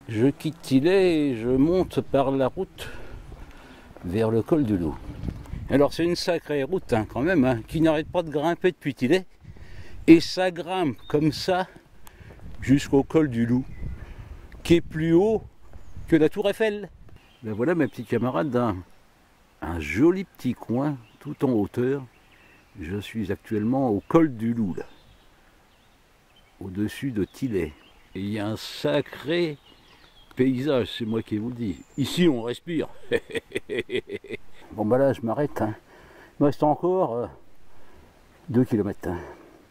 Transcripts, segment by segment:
Je quitte Tilley et je monte par la route vers le col du Loup. Alors c'est une sacrée route hein, quand même, hein, qui n'arrête pas de grimper depuis Tilley. Et ça grimpe comme ça jusqu'au col du Loup, qui est plus haut que la tour Eiffel. Ben voilà mes petits camarades, un joli petit coin tout en hauteur. Je suis actuellement au col du Loup, là, au-dessus de Tilley. Et il y a un sacré paysage, c'est moi qui vous le dis. Ici on respire. Bon bah là je m'arrête. Hein. Il me reste encore 2 km. Hein.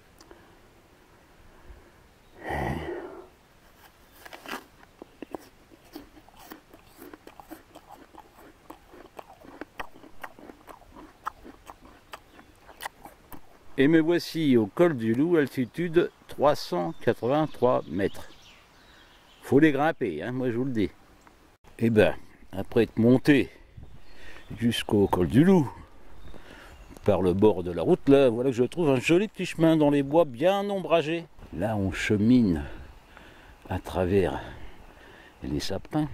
Et me voici au col du Loup, altitude 383 mètres. Faut les grimper, hein, moi je vous le dis. Et ben, après être monté jusqu'au col du Loup, par le bord de la route, là, voilà que je trouve un joli petit chemin dans les bois bien ombragés. Là, on chemine à travers les sapins.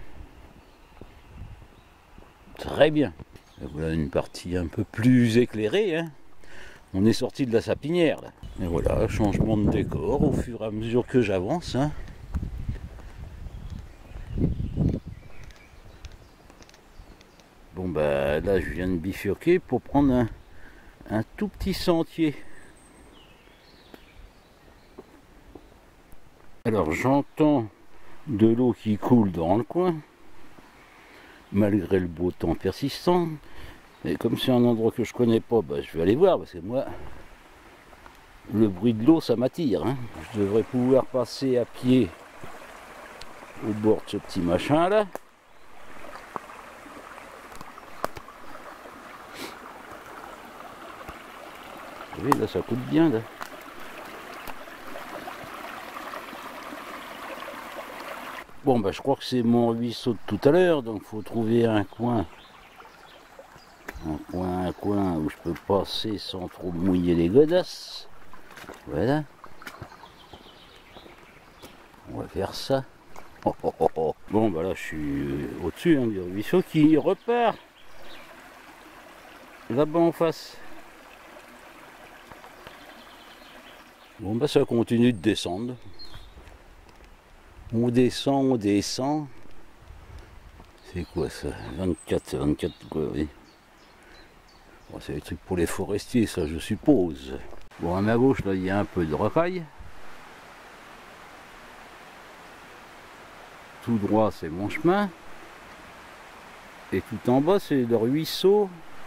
Très bien. Et voilà une partie un peu plus éclairée, hein. On est sorti de la sapinière là. Et voilà, changement de décor au fur et à mesure que j'avance. Hein. Bon bah là je viens de bifurquer pour prendre un tout petit sentier. Alors j'entends de l'eau qui coule dans le coin, malgré le beau temps persistant. Et comme c'est un endroit que je connais pas, bah, je vais aller voir parce que moi, le bruit de l'eau ça m'attire. Hein. Je devrais pouvoir passer à pied au bord de ce petit machin là. Vous voyez là ça coûte bien là. Bon bah je crois que c'est mon ruisseau de tout à l'heure, donc faut trouver un coin où je peux passer sans trop mouiller les godasses. Voilà. On va faire ça. Oh, oh, oh, oh. Bon bah là je suis au-dessus hein, du ruisseau qui repart là-bas en face. Bon bah ça continue de descendre. On descend, on descend. C'est quoi ça? 24 quoi, oui. Bon, c'est des trucs pour les forestiers, ça je suppose. Bon, à ma gauche, là, il y a un peu de rocaille. Tout droit, c'est mon chemin. Et tout en bas, c'est le ruisseau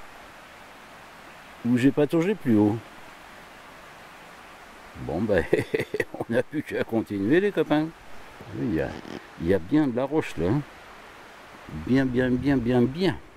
où j'ai pataugé plus haut. Bon, ben, on n'a plus qu'à continuer, les copains. Il y a bien de la roche, là. Hein. Bien.